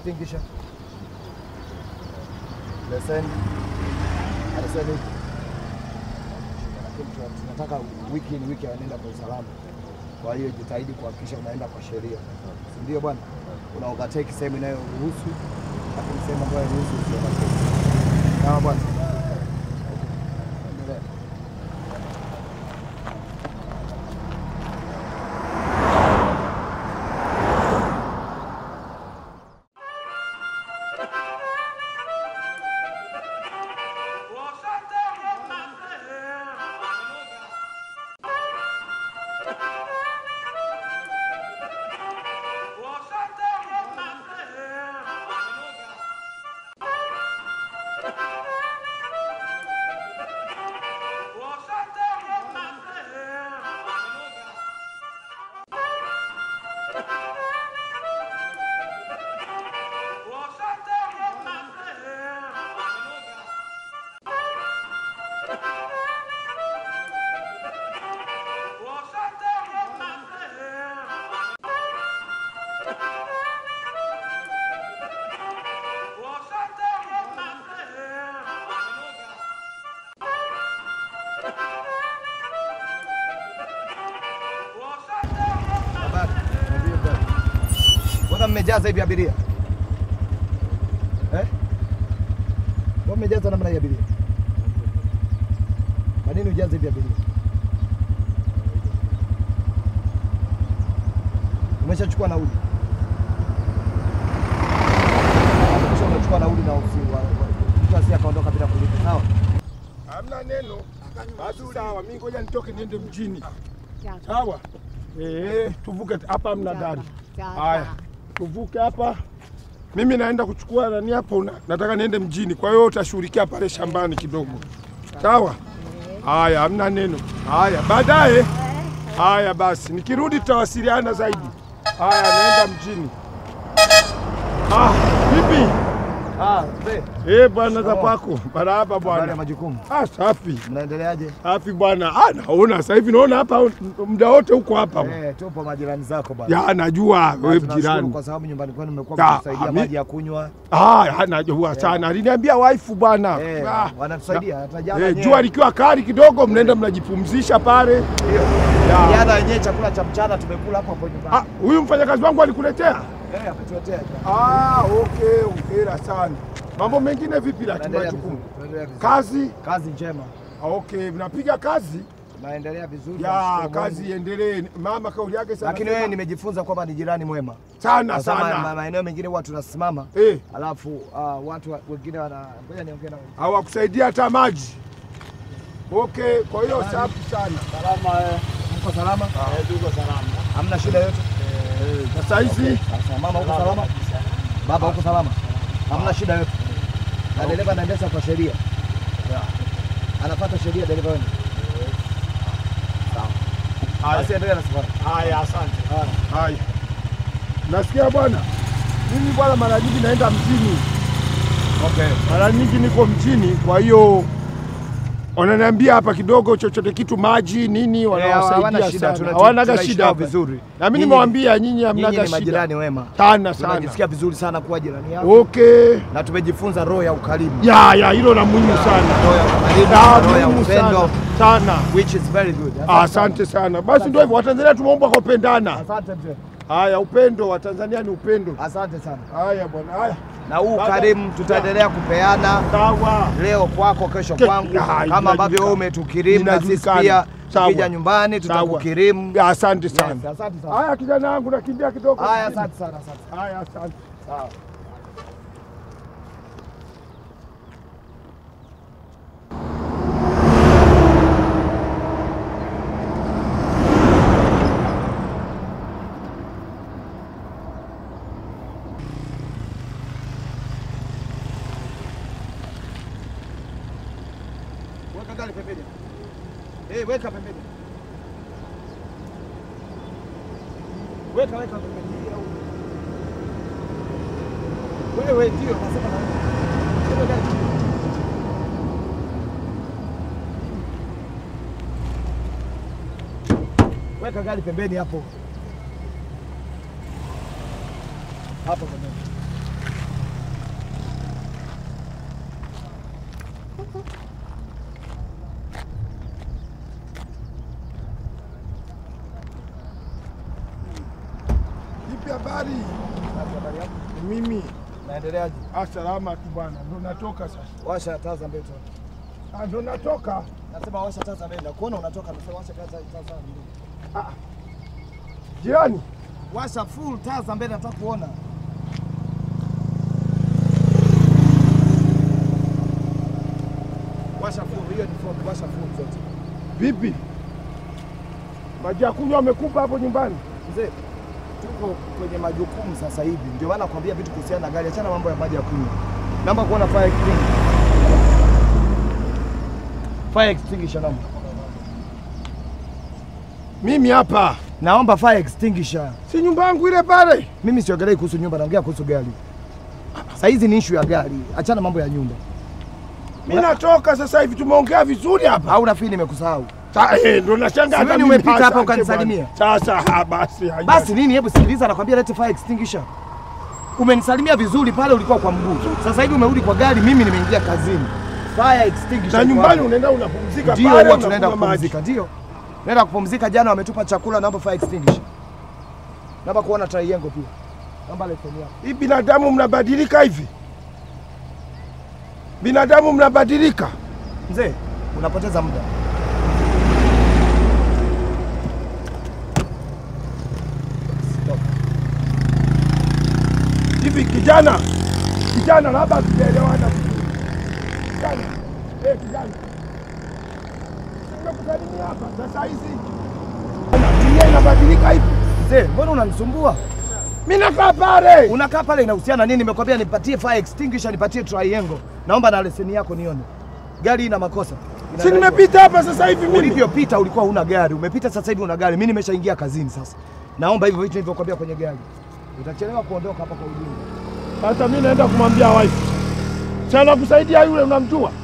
extinguisher. Leseni. Leseni. Tunataka wiki ni wiki anaenda kwa usalama. Kwa hiyo jitahidi kuhakikisha unaenda kwa sheria. Ndio bwana. Una overtake sehemu inayoruhusu, lakini sehemu ambayo hairuhusu sio overtake. Sawa bwana. Mmejaza hivi abiria? Kwa mmejaza namna ya abiria? Kwa nini ujaze hivi abiria? Umeshachukua nauli? Umeshachukua nauli na usiwa. Mtu asi akaondoka bila kulipa, sawa? Hamna neno. Basi sawa, mimi ngoja nitoke niende mjini. Sawa? Tuvuke hapa, hamna gari. Haya. Tuvuke hapa. Mimi naenda kuchukua nani hapo, nataka niende mjini. Kwa hiyo utashughulikia pale shambani kidogo. Sawa? Haya, hamna neno. Haya, baadaye. Haya basi, nikirudi tutawasiliana zaidi. Haya, naenda mjini. Vipi? Bwana za kwako. Baraba bwana. Habari ya majukumu. Safi. Mnaendeleaje? Safi bwana. Naona sasa hivi naona hapa muda wote huko hapa. Tupo majirani zako bwana. Ya najua wewe jirani. Kwa sababu nyumbani kwenu mmekuwa mkisaidia maji ya kunywa. Najua sana. Aliniambia wife bwana. Wanatusaidia hata jana. Jua likiwa kali kidogo mnaenda mnajipumzisha pale. Jana yenyewe chakula cha mchana tumekula hapo nyumbani. Huyu mfanyakazi wangu alikuletea? Ametuletea. Okay, hongera sana. Mambo mengine vipi la majukumu? Kazi njema. Okay, mnapiga kazi? Naendelea vizuri. Kazi iendelee. Mama kauli yake sana. Lakini wewe nimejifunza kwamba ni jirani mwema. Sana. Maeneo mengine huwa tunasimama. Alafu watu wengine ngoja niongee na wewe. Hawakusaidia hata maji. Okay, kwa hiyo safi sana. Salama. Mko salama? Tuko salama. Hamna shida yote? Sasa hizi mama uko salama? Baba uko salama? Hamna shida yote. Na dereva anaendesha kwa sheria. Anafuata sheria dereva wewe. Sawa. Basi endelea na safari. Haya, asante. Haya. Nasikia bwana. Mimi bwana mara nyingi naenda mjini. Okay. Mara nyingi niko mjini, kwa hiyo wananiambia hapa kidogo chochote kitu maji nini wanawasaidia sana. Hawana shida vizuri. Na mimi nimewaambia nyinyi hamna shida. Ni majirani wema. Sana. Tunajisikia vizuri sana kuwa jirani yako. Okay. Na tumejifunza roho ya ukarimu. Hilo la muhimu sana. Roho ya ukarimu, roho ya upendo sana. Which is very good. Asante sana. Basi ndio hivyo, Watanzania tumeomba kupendana. Asante mzee. Haya, upendo wa Tanzania ni upendo. Asante sana. Haya bwana, haya. Na huu karimu tutaendelea kupeana. Sawa. Leo kwako, kesho kwangu. Kama ambavyo wewe umetukirimu na sisi pia tukija nyumbani tutakukirimu. Asante sana. Asante sana. Haya kijana wangu, nakimbia kidogo. Haya, asante sana. Haya, asante. Sawa. Weka pembeni. Weka pembeni. Wewe ndio nasema na wewe. Weka gari pembeni hapo. Hapo pembeni. Ipi habari? Mimi Naendeleaje? salama tu bwana. Ndo natoka sasa. Washa taa za mbele tu. Ndo natoka. Nasema washa taa za mbele. Nakuona unatoka, nasema washa taa za mbele. Jirani, Washa full taa za mbele, nataka kuona. Washa full, hiyo ni full, washa full zote. vipi? Maji ya kunywa amekupa hapo nyumbani? Mzee, tuko kwenye majukumu sasa hivi. Ndio maana nakwambia vitu kuhusiana na gari, achana mambo ya maji ya kunywa. Naomba kuona fire extinguisher. Fire extinguisher naomba. Mimi hapa. Naomba fire extinguisher. Si nyumba yangu ile pale. Mimi siongelei kuhusu nyumba, naongea kuhusu gari. Sasa hizi ni issue ya gari. Achana mambo ya nyumba. Mimi natoka sasa hivi, tumeongea vizuri hapa. Au nafikiri nimekusahau? Ndo nashangaa hata mimi umepita hapa ukanisalimia. Sasa basi. Basi nini, hebu sikiliza, nakwambia lete fire extinguisher. Umenisalimia vizuri pale, ulikuwa kwa mguu. Sasa hivi umerudi kwa gari, mimi nimeingia kazini. Fire extinguisher. Na nyumbani unaenda unapumzika pale. Ndio, tunaenda kupumzika, ndio. Naenda kupumzika, jana wametupa chakula, naomba fire extinguisher. Naomba kuona triangle pia. Naomba leseni yako. Hii binadamu mnabadilika hivi? Binadamu mnabadilika? Mzee, unapoteza muda. Hivi kijana, labda tunaelewana vizuri. Kijana. Nimekusalimia hapa sasa hizi. Dunia inabadilika hivi. Mzee, mbona unanisumbua? Mimi nakaa pale. Unakaa pale inahusiana nini? Nimekwambia nipatie fire extinguisher, nipatie triangle. Naomba na leseni yako nione. Gari ina makosa. Si nimepita hapa sasa hivi mimi. Ulivyopita ulikuwa huna gari. Umepita sasa hivi una gari. Mimi nimeshaingia kazini sasa. Naomba hivyo vitu nilivyokuambia kwenye gari. Utachelewa kuondoka hapa kwa ujumla. Sasa mimi naenda kumwambia wife. Sana kusaidia yule unamjua?